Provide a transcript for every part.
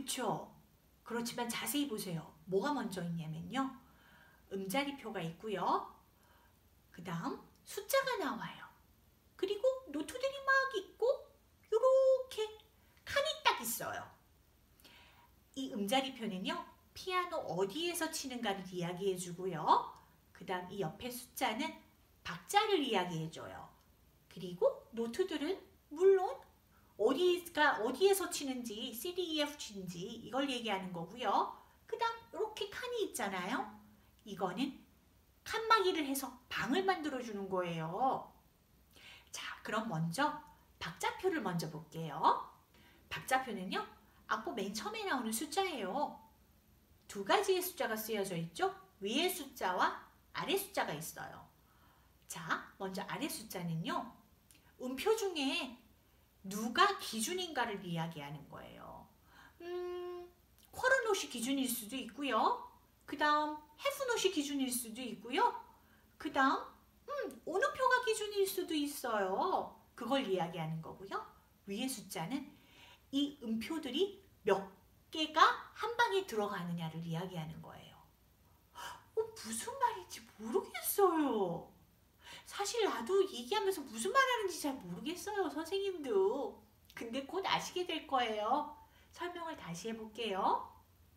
그쵸? 그렇지만 자세히 보세요. 뭐가 먼저 있냐면요. 음자리표가 있고요. 그 다음 숫자가 나와요. 그리고 노트들이 막 있고 이렇게 칸이 딱 있어요. 이 음자리표는요. 피아노 어디에서 치는가를 이야기해 주고요. 그 다음 이 옆에 숫자는 박자를 이야기해 줘요. 그리고 노트들은 물론 어디에서 치는지 C, D, E, F, G인지 이걸 얘기하는 거고요. 그 다음 이렇게 칸이 있잖아요. 이거는 칸막이를 해서 방을 만들어 주는 거예요. 자, 그럼 먼저 박자표를 먼저 볼게요. 박자표는요. 악보 맨 처음에 나오는 숫자예요. 두 가지의 숫자가 쓰여져 있죠. 위의 숫자와 아래 숫자가 있어요. 자, 먼저 아래 숫자는요. 음표 중에 누가 기준인가를 이야기하는 거예요. 쿼터노시 기준일 수도 있고요. 그 다음 해프노시 기준일 수도 있고요. 그 다음 어느 표가 기준일 수도 있어요. 그걸 이야기하는 거고요. 위의 숫자는 이 음표들이 몇 개가 한 방에 들어가느냐를 이야기하는 거예요. 무슨 말인지 모르겠어요. 사실 나도 얘기하면서 무슨 말하는지 잘 모르겠어요, 선생님도. 근데 곧 아시게 될 거예요. 설명을 다시 해볼게요.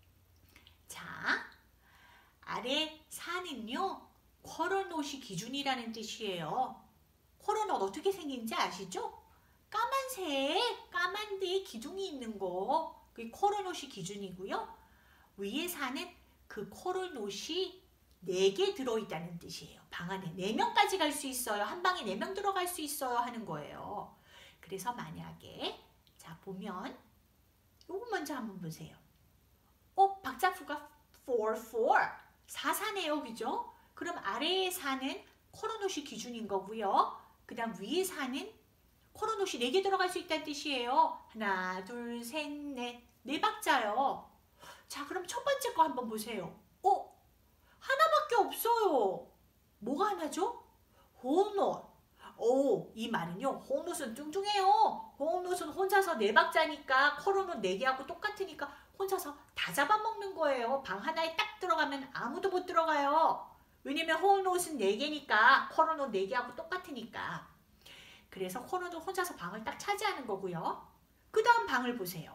자, 아래 4는요. 쿼터노시 기준이라는 뜻이에요. 쿼터노트 어떻게 생긴지 아시죠? 까만색, 까만 데에 기둥이 있는 거. 그게 쿼터노시 기준이고요. 위에 4는 그 쿼터노시 4개 들어있다는 뜻이에요. 방 안에 4명까지 갈 수 있어요. 한 방에 4명 들어갈 수 있어요 하는 거예요. 그래서 만약에 자 보면 요거 먼저 한번 보세요. 박자표가 4, 4네요. 그죠? 그럼 아래에 4는 쿼터노시 기준인 거고요. 그 다음 위에 4는 쿼터노시 4개 들어갈 수 있다는 뜻이에요. 하나, 둘, 셋, 넷. 4박자요. 자, 그럼 첫 번째 거 한번 보세요. 하나밖에 없어요. 뭐가 하나죠? 홀노트. 이 말은요. 홀노트는 뚱뚱해요. 홀노트는 혼자서 4박자니까 쿼터노트 4개하고 똑같으니까 혼자서 다 잡아먹는 거예요. 방 하나에 딱 들어가면 아무도 못 들어가요. 왜냐면 홀노트는 4개니까 쿼터노트 4개하고 똑같으니까. 그래서 쿼터노트 혼자서 방을 딱 차지하는 거고요. 그 다음 방을 보세요.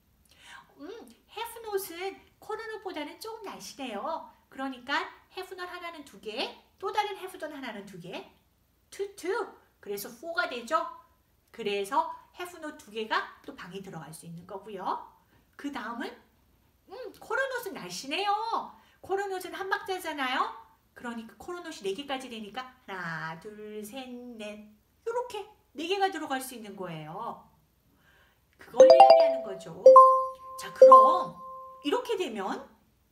해프노트는 쿼터노트보다는 조금 날씬해요. 그러니까 해프노트 하나는 2개, 또 다른 해프노트 하나는 2개, 2. 그래서 4가 되죠. 그래서 해프노트 2개가 또 방에 들어갈 수 있는 거고요. 그 다음은 쿼터노트는 날씬해요. 쿼터노트는 한 박자잖아요. 그러니까 쿼터노트 4개까지 되니까 하나, 둘, 셋, 넷 이렇게 4개가 들어갈 수 있는 거예요. 그걸 이야기하는 거죠. 자, 그럼 이렇게 되면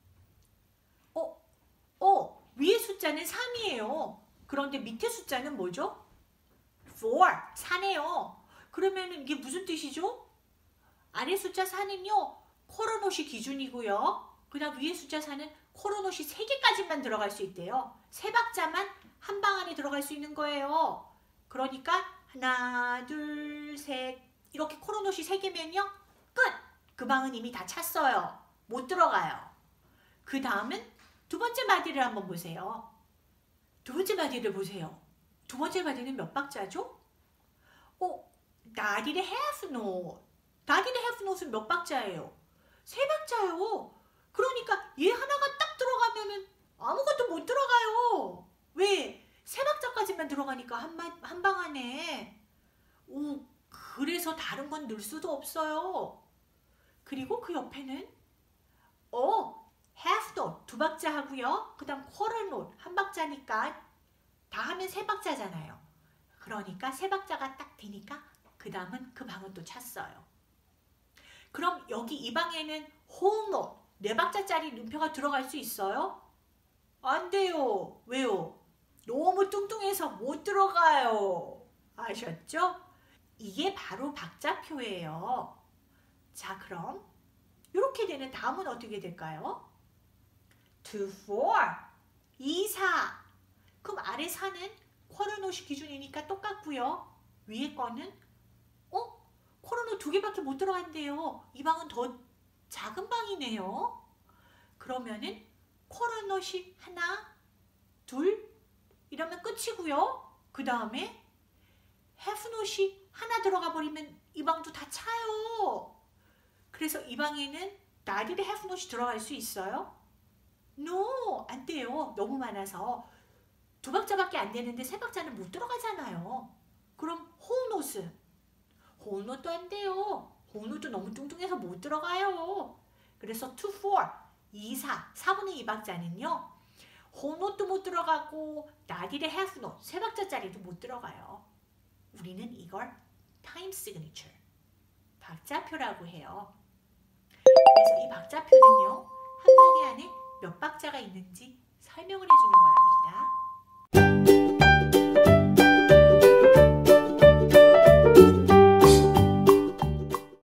위에 숫자는 3이에요. 그런데 밑에 숫자는 뭐죠? 4, 4네요. 그러면 이게 무슨 뜻이죠? 아래 숫자 4는요. 쿼터노트 기준이고요. 그 다음 위에 숫자 4는 쿼터노트 3개까지만 들어갈 수 있대요. 3박자만 한 방 안에 들어갈 수 있는 거예요. 그러니까 하나, 둘, 셋 이렇게 쿼터노트 3개면요. 끝! 그 방은 이미 다 찼어요. 못 들어가요. 그 다음은 두 번째 마디를 한번 보세요. 두 번째 마디를 보세요. 두 번째 마디는 몇 박자죠? Not in a half note. Not in a half note는 몇 박자예요? 3박자예요. 그러니까 얘 하나가 딱 들어가면은 아무것도 못 들어가요. 왜? 3박자까지만 들어가니까 한 방 안에. 그래서 다른 건 넣을 수도 없어요. 그리고 그 옆에는 half note 2박자 하고요. 그 다음 quarter note 1박자니까 다 하면 3박자잖아요. 그러니까 3박자가 딱 되니까 그 다음은 그 방은 또 찼어요. 그럼 여기 이 방에는 whole note 4박자짜리 음표가 들어갈 수 있어요? 안 돼요. 왜요? 너무 뚱뚱해서 못 들어가요. 아셨죠? 이게 바로 박자표예요. 자, 그럼 이렇게 되는 다음은 어떻게 될까요? 2, 4, 2, 4. 그럼 아래 4는 쿼터노트 기준이니까 똑같고요. 위에 거는 쿼터노트 2개밖에 못 들어간대요. 이 방은 더 작은 방이네요. 그러면은 쿼터 노시 하나, 둘 이러면 끝이고요. 그 다음에 half 노시 하나 들어가 버리면 이 방도 다 차요. 그래서 이 방에는 나디의 half 노시 들어갈 수 있어요? No, 안 돼요. 너무 많아서. 두 박자밖에 안 되는데 세 박자는 못 들어가잖아요. 그럼 whole note. whole note도 안 돼요. whole note도 너무 뚱뚱해서 못 들어가요. 그래서 2, 4, 2, 4, 4분의 2 박자는요. whole note도 못 들어가고 나디의 half note, 세 박자짜리도 못 들어가요. 우리는 이걸 time signature, 박자표라고 해요. 그래서 이 박자표는요. 한 마디 안에 몇 박자가 있는지 설명을